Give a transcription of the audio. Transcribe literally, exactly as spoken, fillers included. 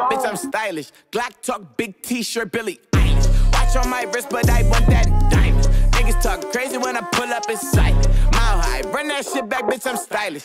bitch, I'm stylish. Glock talk, big t-shirt, Billy Eilish. Watch on my wrist, but I want that diamond. Niggas talk crazy when I pull up in sight. Mile high, run that shit back, bitch, I'm stylish.